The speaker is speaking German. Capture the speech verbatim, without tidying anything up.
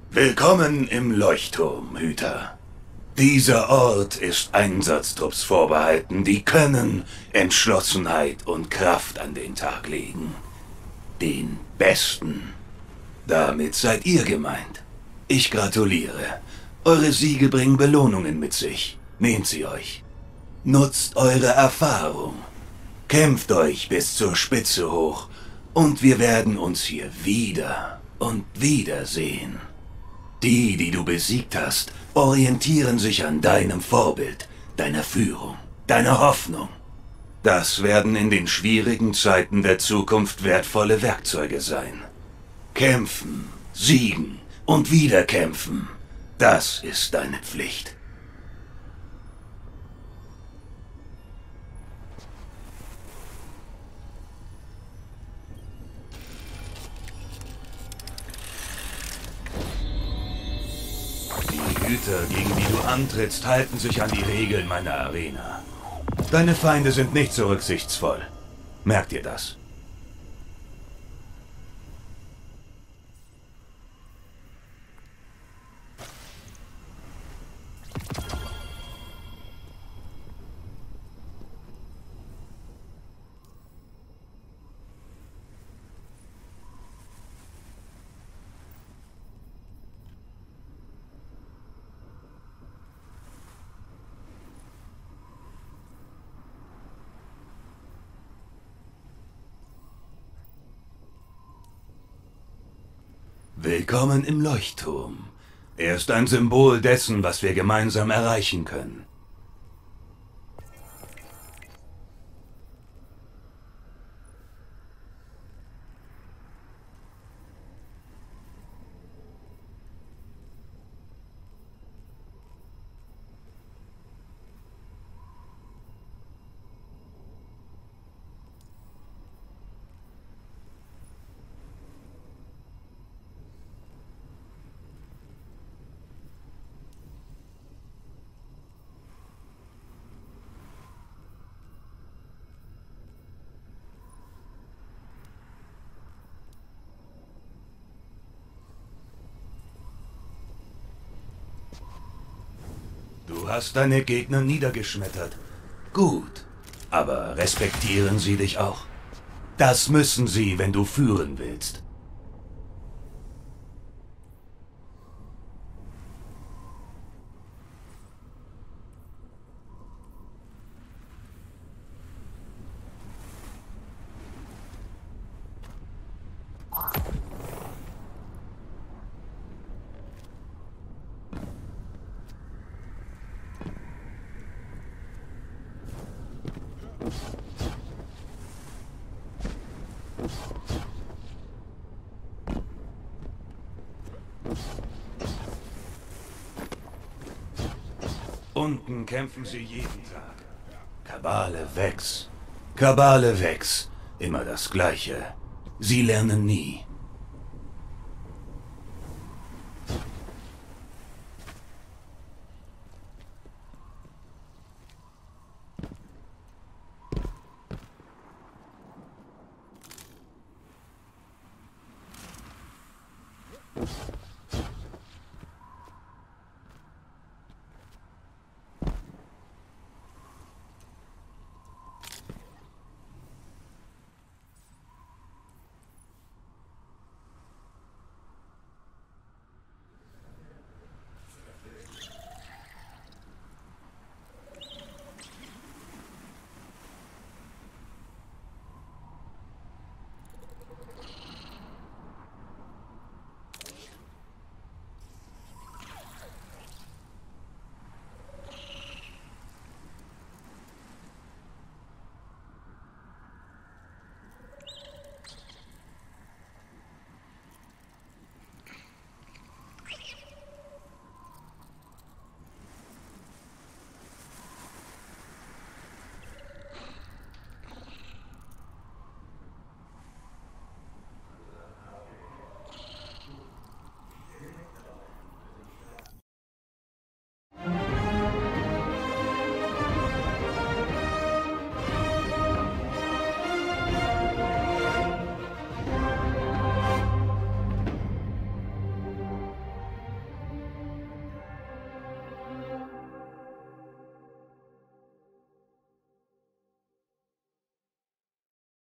Willkommen im Leuchtturm, Hüter. Dieser Ort ist Einsatztrupps vorbehalten, die Können, Entschlossenheit und Kraft an den Tag legen. Den Besten. Damit seid ihr gemeint. Ich gratuliere. Eure Siege bringen Belohnungen mit sich. Nehmt sie euch. Nutzt eure Erfahrung. Kämpft euch bis zur Spitze hoch. Und wir werden uns hier wieder und wieder sehen. Die, die du besiegt hast, orientieren sich an deinem Vorbild, deiner Führung, deiner Hoffnung. Das werden in den schwierigen Zeiten der Zukunft wertvolle Werkzeuge sein. Kämpfen, siegen und wieder kämpfen. Das ist deine Pflicht. Die Hüter, gegen die du antrittst, halten sich an die Regeln meiner Arena. Deine Feinde sind nicht so rücksichtsvoll. Merkt ihr das? Willkommen im Leuchtturm. Er ist ein Symbol dessen, was wir gemeinsam erreichen können. Du hast deine Gegner niedergeschmettert. Gut, aber respektieren sie dich auch? Das müssen sie, wenn du führen willst. Unten kämpfen sie jeden Tag. Kabale Vex. Kabale Vex. Immer das Gleiche. Sie lernen nie. You